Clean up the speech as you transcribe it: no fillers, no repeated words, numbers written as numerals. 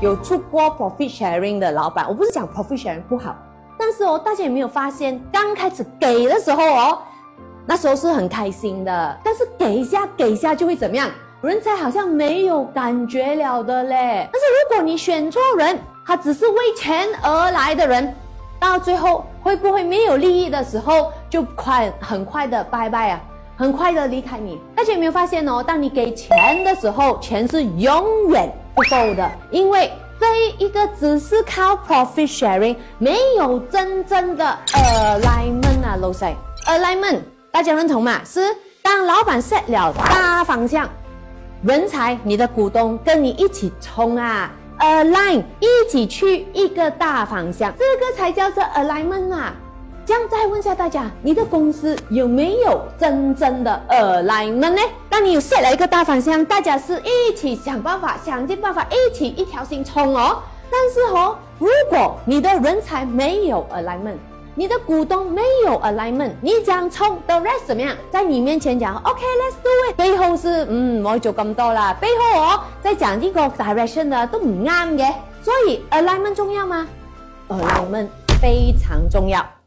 有出过 profit sharing 的老板，我不是讲 profit sharing 不好，但是大家有没有发现，刚开始给的时候那时候是很开心的，但是给一下就会怎么样？人才好像没有感觉了的嘞。但是如果你选错人，他只是为钱而来的人，到最后会不会没有利益的时候就很快的拜拜啊，很快的离开你？大家有没有发现当你给钱的时候，钱是永远不够的，因为这一个只是靠 profit sharing， 没有真正的 alignment 啊，老细 alignment 大家认同吗？是当老板 set 了大方向，人才你的股东跟你一起冲align 一起去一个大方向，这个才叫做 alignment 啊。这样再问下大家，你的公司有没有真正的 alignment 呢？当你有 set 了一个大方向，大家是一起想办法，想尽办法一起一条心冲但是如果你的人才没有 alignment， 你的股东没有 alignment， 你讲冲 the rest 怎么样？在你面前讲 OK let's do it， 背後是我做咁多啦，背後在講呢個 direction 的都唔啱嘅，所以 alignment 重要嗎？ alignment 非常重要。